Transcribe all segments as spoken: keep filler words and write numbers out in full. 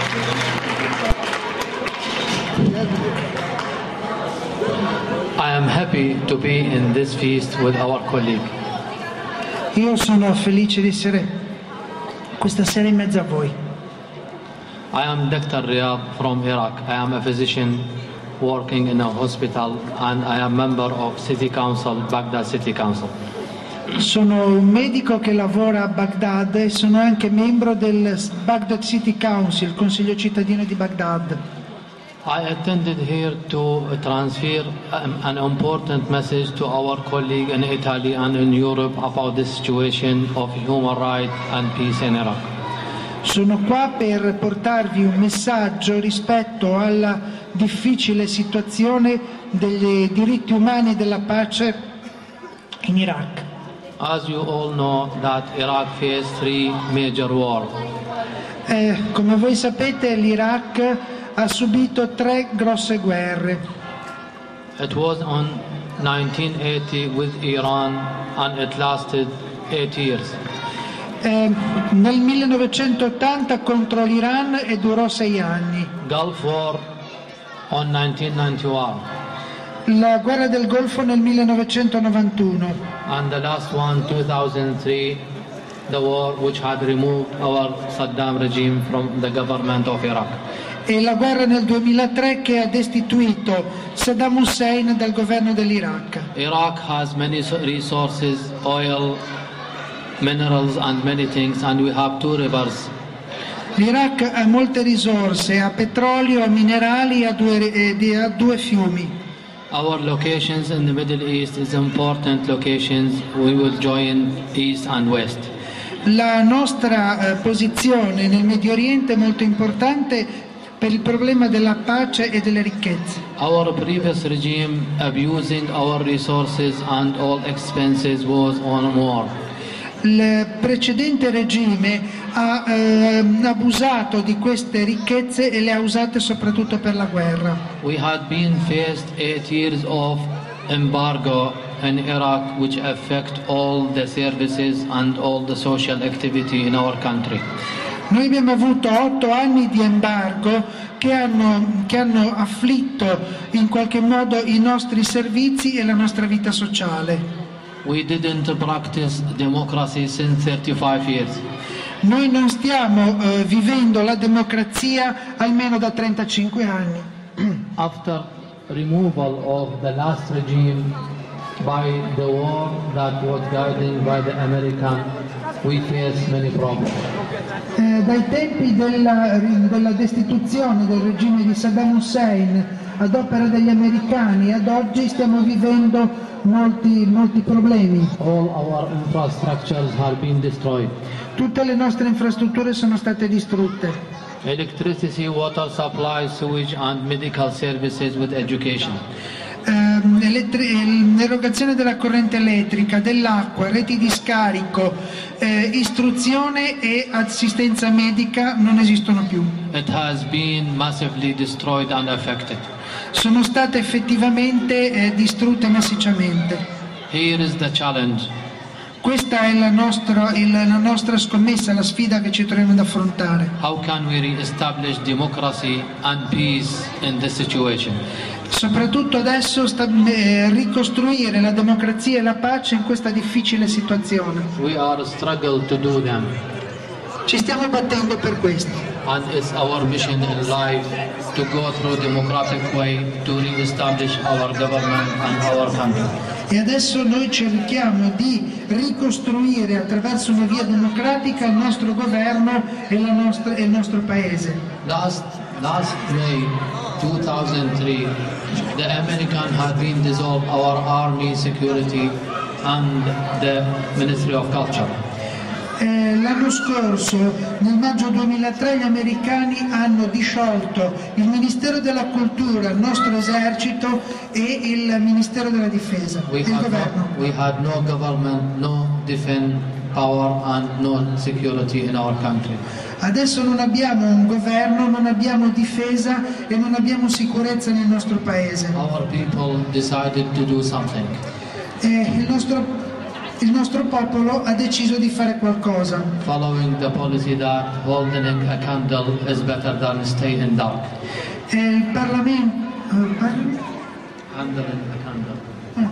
I am happy to be in this feast with our colleague. Io sono felice di essere questa sera in mezzo a voi. I am Doctor Riyad from Iraq. I am a physician working in a hospital and I am member of City Council, Baghdad City Council. Sono un medico che lavora a Baghdad e sono anche membro del Baghdad City Council, Consiglio cittadino di Baghdad. I attended here to transfer an important message to our colleague in Italy and in Europe about the situation of human rights and peace in Iraq. Sono qua per portarvi un messaggio rispetto alla difficile situazione dei diritti umani e della pace in Iraq. As you all know that Iraq faced three major wars. Eh, come voi sapete, l'Iraq ha subito tre grosse guerre. It was on nineteen eighty with Iran and it lasted eight years. Eh, nel millenovecentottanta contro l'Iran e durò sei anni. Gulf War on nineteen ninety-one. La guerra del Golfo nel millenovecentonovantuno. And the last one, two thousand three, the war which had removed our Saddam regime from the government of Iraq. E la guerra nel duemilatré che ha destituito Saddam Hussein dal governo dell'Iraq. Iraq has many resources, oil, minerals and many things, and we have two rivers. L'Iraq ha molte risorse, ha petrolio, ha minerali, ha due, eh, ha due fiumi. Our locations in the Middle East is important locations. We will join East and West. La nostra eh, posizione nel Medio Oriente è molto importante per il problema della pace e delle ricchezze. Our previous regime abusing our resources and all expenses was on war. Il precedente regime ha eh, abusato di queste ricchezze e le ha usate soprattutto per la guerra. We had been faced eight years of embargo in Iraq which affect all the services and all the social activity in our country. Noi abbiamo avuto otto anni di embargo che hanno, che hanno afflitto in qualche modo i nostri servizi e la nostra vita sociale. We didn't practice democracy since thirty-five years. Noi non stiamo uh, vivendo la democrazia almeno da trentacinque anni. After removal of the last regime by the war that was guided by the American, we face many problems. Eh, dai tempi della, della destituzione del regime di Saddam Hussein ad opera degli americani ad oggi stiamo vivendo molti, molti problemi. All our infrastructures have been destroyed. Tutte le nostre infrastrutture sono state distrutte. Electricity, water supply, sewage and medical services with education. L'erogazione della corrente elettrica, dell'acqua, reti di scarico, eh, istruzione e assistenza medica non esistono più. It has been massively destroyed and affected. Sono state effettivamente eh, distrutte massicciamente. Here is the challenge. Questa è la nostra, il, la nostra scommessa, la sfida che ci troviamo ad affrontare. How can we re-establish democracy and peace in this situation? Soprattutto adesso sta, eh, ricostruire la democrazia e la pace in questa difficile situazione. We are struggle to do them. Ci stiamo battendo per questo. And it's our mission in life to go through democratic way to re-establish our government and our country. E adesso noi cerchiamo di ricostruire attraverso una via democratica il nostro governo e, la nostra, e il nostro paese. Last, last May two thousand three, the American had been dissolved our army, security and the Ministry of Culture. Eh, l'anno scorso, nel maggio duemilatré, gli americani hanno disciolto il Ministero della Cultura, il nostro esercito e il Ministero della Difesa, We il had governo. No, we had no government, no defense power and no security in our country. Adesso non abbiamo un governo, non abbiamo difesa e non abbiamo sicurezza nel nostro paese. Our people decided to do something. Eh, il nostro il nostro popolo ha deciso di fare qualcosa. Following the policy that holding a candle is better than stay in dark. E il Parlamento... Handling a candle.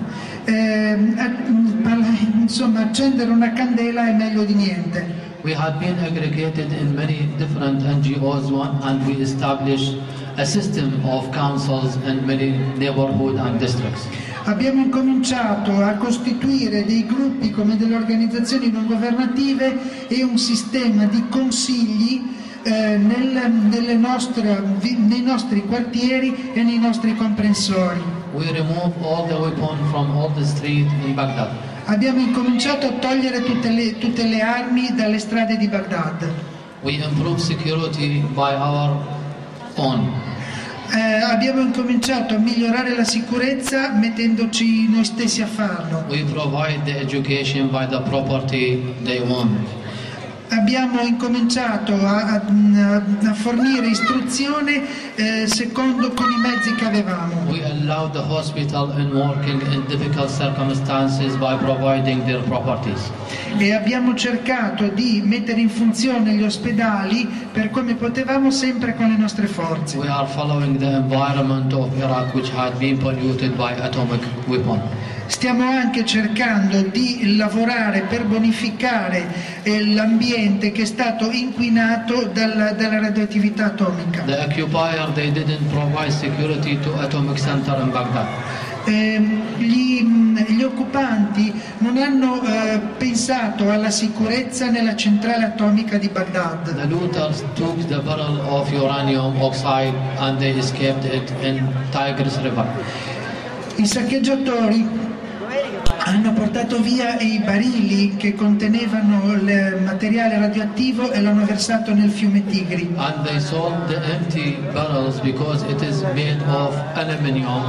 Eh, insomma, accendere una candela è meglio di niente. We had been aggregated in many different N G Os and we established a system of councils in many neighborhood and districts. Abbiamo incominciato a costituire dei gruppi come delle organizzazioni non governative e un sistema di consigli eh, nel, nelle nostre, nei nostri quartieri e nei nostri comprensori. We removed all the weapons from all the streets in Baghdad. Abbiamo incominciato a togliere tutte le, tutte le armi dalle strade di Baghdad. We improved security by our own. Eh, abbiamo incominciato a migliorare la sicurezza mettendoci noi stessi a farlo. We provide the education by the property they own. Abbiamo incominciato a, a, a fornire istruzione eh, secondo con i mezzi che avevamo. We allow the hospital in working in difficult circumstances by providing their properties. E abbiamo cercato di mettere in funzione gli ospedali per come potevamo, sempre con le nostre forze. We are following the environment of Iraq, which had been polluted by atomic weapons. Stiamo anche cercando di lavorare per bonificare eh, l'ambiente che è stato inquinato dalla, dalla radioattività atomica. The occupier, they didn't provide security to atomic center in Baghdad. Eh, gli, gli occupanti non hanno eh, pensato alla sicurezza nella centrale atomica di Baghdad. The looters took the barrel of uranium oxide and they escaped it in Tigris River. I saccheggiatori hanno portato via i barili che contenevano il materiale radioattivo e l'hanno versato nel fiume Tigri. And they sold the empty barrels because it is made of aluminium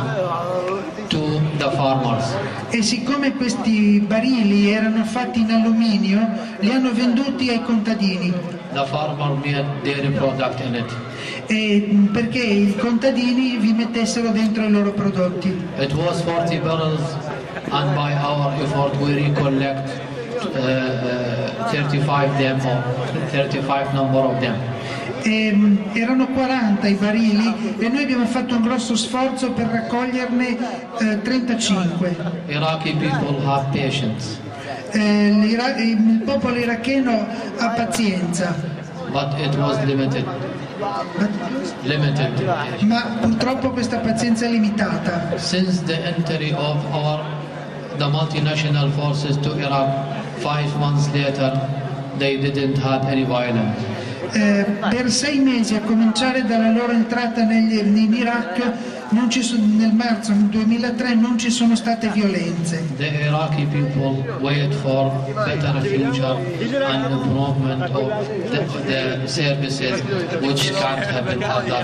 to the farmers. E siccome questi barili erano fatti in alluminio, li hanno venduti ai contadini. The farmer made dairy product in it. E perché i contadini vi mettessero dentro i loro prodotti. It was forty barrels, and by our effort we recollect uh, uh, thirty-five them or thirty-five number of them. E, erano quaranta i barili e noi abbiamo fatto un grosso sforzo per raccoglierne eh, trentacinque. Iraqi people have patience. Eh, il popolo iracheno ha pazienza. But it was limited. Limited. Ma purtroppo questa pazienza è limitata. Since the entry of our the multinational forces to Iraq, five months later, they didn't have any violence. Eh, per sei mesi, a cominciare dalla loro entrata negli, in Iraq, non ci sono, nel marzo del duemilatré non ci sono state violenze. The Iraqi people wait for better future and improvement of the, the services which can't happen at that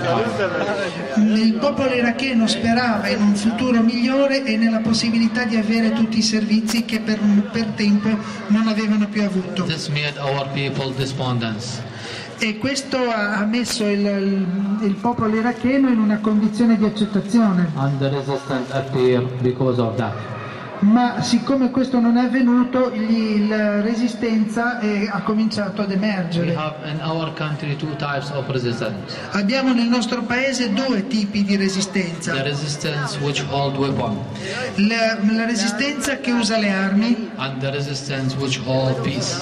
time. Il popolo iracheno sperava in un futuro migliore e nella possibilità di avere tutti i servizi che per, per tempo non avevano più avuto. This made our people despondent. E questo ha messo il, il, il popolo iracheno in una condizione di accettazione. And the resistance appeared because of that. Ma siccome questo non è avvenuto, gli, la resistenza è, ha cominciato ad emergere. We have in our country two types of resistance. Abbiamo nel nostro paese due tipi di resistenza. The resistance which hold weapon. La, la resistenza che usa le armi. And the resistance which hold peace.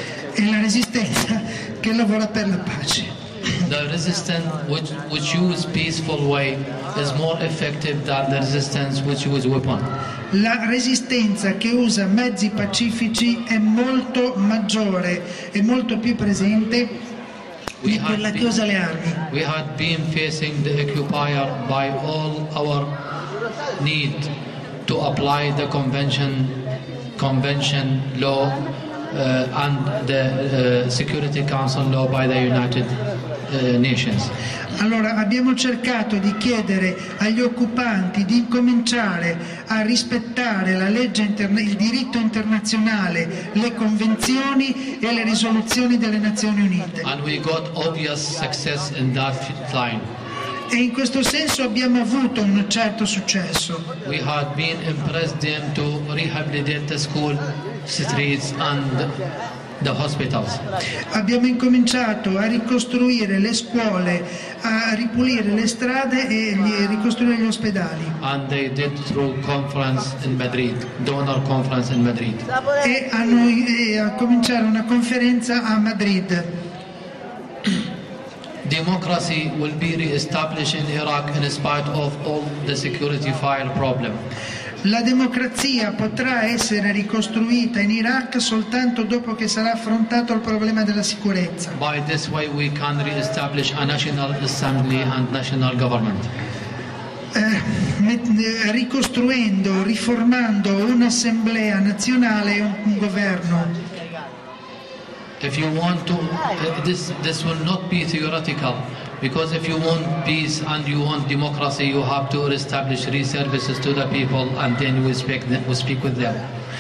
E la resistenza che lavora per la pace. The resistance which, which use peaceful way is more effective than the resistance which use weapon. La resistenza che usa mezzi pacifici è molto maggiore e molto più presente di quella che usa le armi. We had been facing the occupier by all our need to apply the convention convention law uh, and the uh, Security Council law by the United uh, Nations. Allora abbiamo cercato di chiedere agli occupanti di incominciare a rispettare la legge interna- il diritto internazionale, le convenzioni e le risoluzioni delle Nazioni Unite. And we got obvious success in that line. E in questo senso abbiamo avuto un certo successo. We had been impressed them to rehabilitate the school streets and the hospitals. Abbiamo incominciato a ricostruire le scuole, a ripulire le strade e gli, ricostruire gli ospedali. And they did through conference in Madrid, donor conference in Madrid. E hanno e a cominciare una conferenza a Madrid. Democracy will be re-established in Iraq in spite of all the security file problem. La democrazia potrà essere ricostruita in Iraq soltanto dopo che sarà affrontato il problema della sicurezza. By this way we can re-establish a national assembly and national government. Eh, ricostruendo, riformando un'assemblea nazionale e un, un governo. If you want to, uh, this this will not be theoretical, because if you want peace and you want democracy, you have to establish free services to the people, and then we speak we speak with them.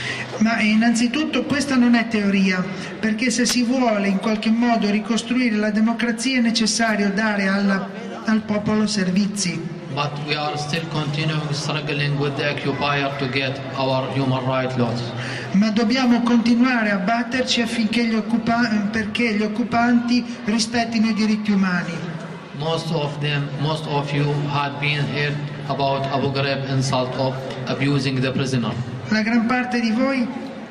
Ma innanzitutto questa non è teoria, perché se si vuole in qualche modo ricostruire la democrazia è necessario dare alla, al popolo servizi. But we are still continuing struggling with the occupier to get our human rights laws. Ma dobbiamo continuare a batterci affinché gli occupa- perché gli occupanti rispettino i diritti umani. Most of them, most of you had been heard about Abu Ghraib insult of abusing the prisoner. La gran parte di voi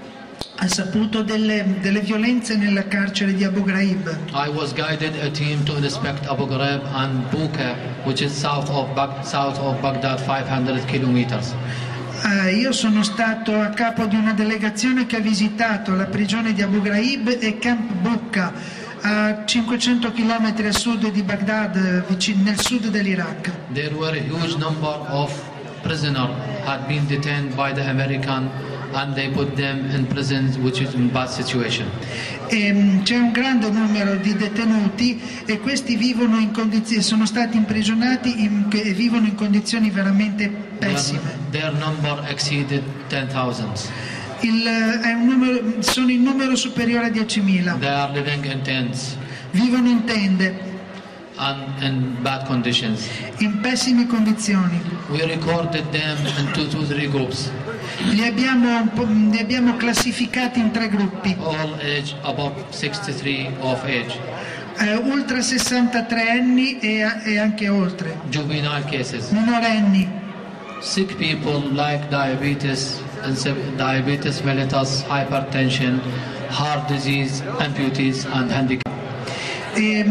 ha saputo delle, delle violenze nella carcere di Abu Ghraib. I was guided a team to inspect Abu Ghraib and Buka, which is south of Bag- south of Baghdad, five hundred kilometers. Uh, io sono stato a capo di una delegazione che ha visitato la prigione di Abu Ghraib e Camp Bucca a cinquecento chilometri a sud di Baghdad, vicino, nel sud dell'Iraq. There were a huge number of prisoners had been detained by the American and they put them in prisons which is in bad situation. E, um, c'è un grande numero di detenuti e questi vivono in condizioni, sono stati imprigionati in, e vivono in condizioni veramente pessime. Their, their number exceeded ten thousand. Il, è un numero, sono in numero superiore a diecimila. They are living in tents. Vivono in tende. And in bad conditions. In pessime condizioni. We recorded them into two, three groups. Li abbiamo, li abbiamo classificati in tre gruppi. All age above sixty-three of age. Eh, ultra sessantatré anni e, e anche oltre. Juvenile cases. Minorenni. Sick people like diabetes, diabetes mellitus, hypertension, heart disease, amputees and handicap. E,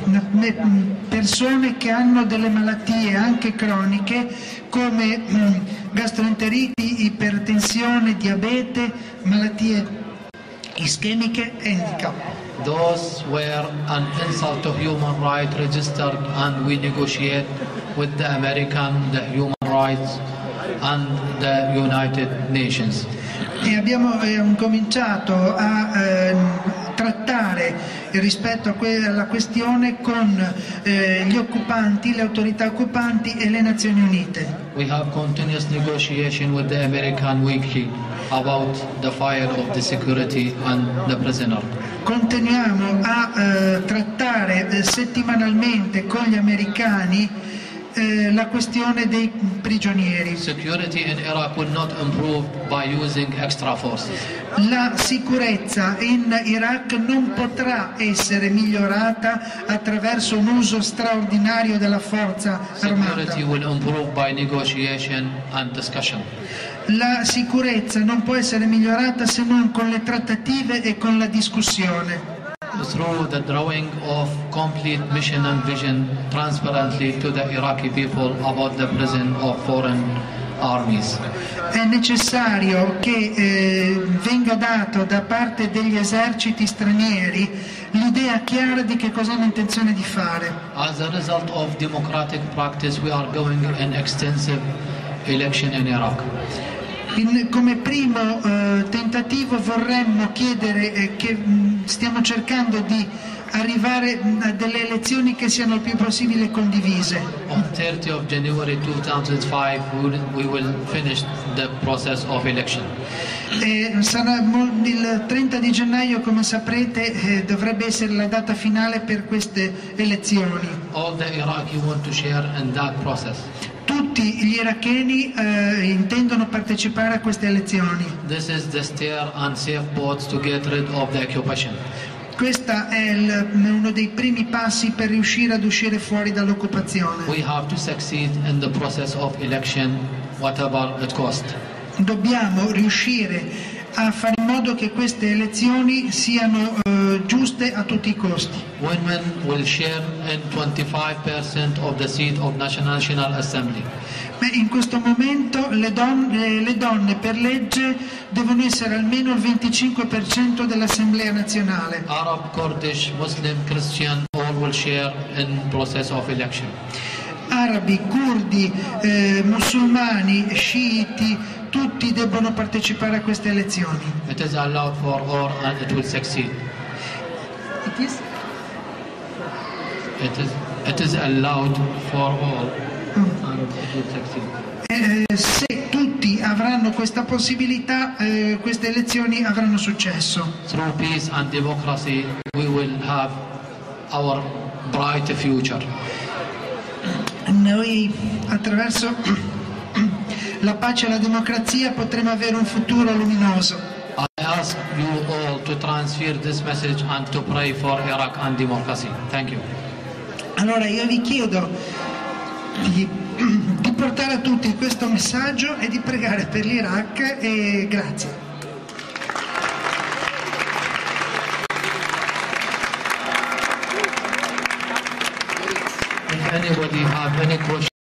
persone che hanno delle malattie anche croniche come mh, gastroenteriti, ipertensione, diabete, malattie ischemiche e handicap. Those were an insult to human rights registered and we negotiate with the American, the human rights and the United Nations. E abbiamo eh, cominciato a eh, trattare rispetto a que- alla questione con eh, gli occupanti, le autorità occupanti e le Nazioni Unite. We have continuous negotiation with the American weekly about the file of the security and the prisoner. Continuiamo a eh, trattare eh, settimanalmente con gli americani eh, la questione dei prigionieri. Security in Iraq will not improve by using extra forces. La sicurezza in Iraq non potrà essere migliorata attraverso un uso straordinario della forza armata. Security will improve by negotiation and discussion. La sicurezza non può essere migliorata se non con le trattative e con la discussione. Through the drawing of complete mission and vision transparently to the Iraqi people about the prison of foreign armies. È necessario che eh, venga dato da parte degli eserciti stranieri l'idea chiara di che cosa hanno intenzione di fare. As a result of democratic practice, we are going in extensive election in Iraq. In, come primo eh, tentativo vorremmo chiedere eh, che mh, stiamo cercando di arrivare mh, a delle elezioni che siano il più possibile condivise. On thirtieth of January two thousand five, we will, we will finish the process of election. E sarà il trenta di gennaio, come saprete, eh, dovrebbe essere la data finale per queste elezioni. All the Iraqi want to share in that process. tutti gli iracheni eh, intendono partecipare a queste elezioni. This is the stair and safe boats to get rid of the occupation. Questo è il, uno dei primi passi per riuscire ad uscire fuori dall'occupazione. We have to succeed in the process of election, whatever it costs. Dobbiamo riuscire a fare in modo che queste elezioni siano eh, giuste a tutti i costi. Women will share in twenty-five percent of the seat of National Assembly. Beh, in questo momento le donne, le donne per legge devono essere almeno il venticinque per cento dell'Assemblea nazionale. Arab, Kurdish, Muslim, Christian, all will share in process of election. Arabi, curdi, eh, musulmani, sciiti, tutti debbono partecipare a queste elezioni. It is allowed for all and it will succeed. It is? It is, it is allowed for all and it will succeed. Eh, se tutti avranno questa possibilità, eh, queste elezioni avranno successo. Through peace and democracy we will have our bright future. Noi attraverso la pace e la democrazia potremo avere un futuro luminoso. I ask you all to transfer this message and to pray for Iraq and democracy. Thank you. Allora io vi chiedo di, di portare a tutti questo messaggio e di pregare per l'Iraq e grazie. If anybody have any question